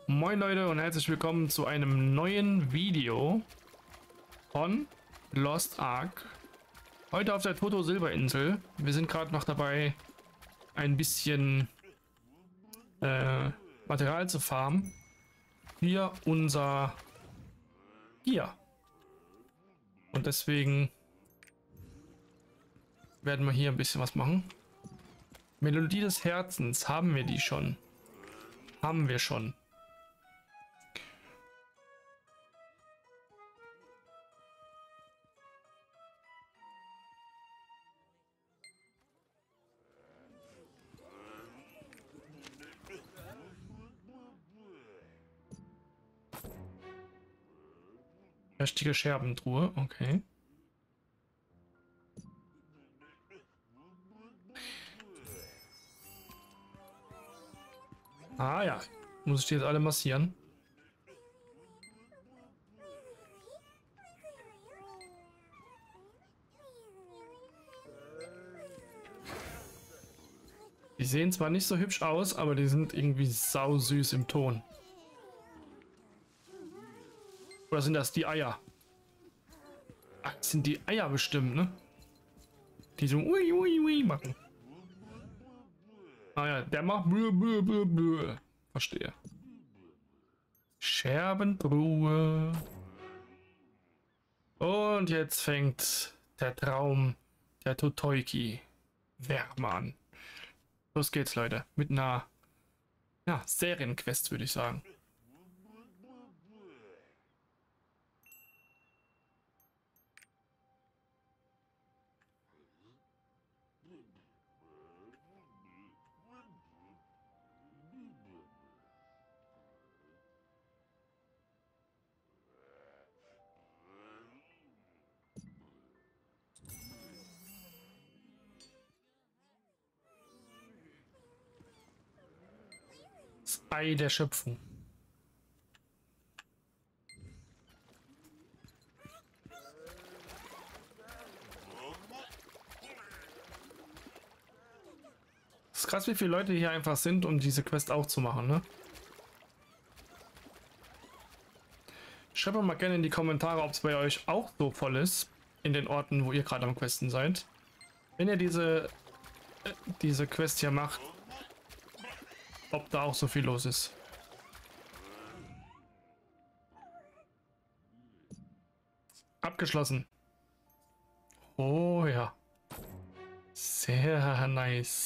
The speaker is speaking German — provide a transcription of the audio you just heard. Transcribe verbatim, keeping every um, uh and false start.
Moin Leute und herzlich willkommen zu einem neuen Video von Lost Ark. Heute auf der Toto Silberinsel. Wir sind gerade noch dabei, ein bisschen äh, Material zu farmen. Hier unser Gear. Und deswegen werden wir hier ein bisschen was machen. Melodie des Herzens, haben wir die schon? Haben wir schon. Mächtige Scherbentruhe, okay. Ah ja, muss ich die jetzt alle massieren? Die sehen zwar nicht so hübsch aus, aber die sind irgendwie sau süß im Ton. Oder sind das die Eier? Ach, das sind die Eier bestimmt, ne? Die so ui ui ui machen. Ah ja, der macht blö, blö, blö, blö. Verstehe. Scherbentruhe. Und jetzt fängt der Traum der Totoiki Wärme an. Los geht's, Leute. Mit einer ja, Serienquest, würde ich sagen. Das Ei der Schöpfung. Es ist krass, wie viele Leute hier einfach sind, um diese Quest auch zu machen, ne? Schreibt mal gerne in die Kommentare, ob es bei euch auch so voll ist, in den Orten, wo ihr gerade am Questen seid. Wenn ihr diese, äh, diese Quest hier macht, ob da auch so viel los ist. Abgeschlossen. Oh ja. Sehr nice.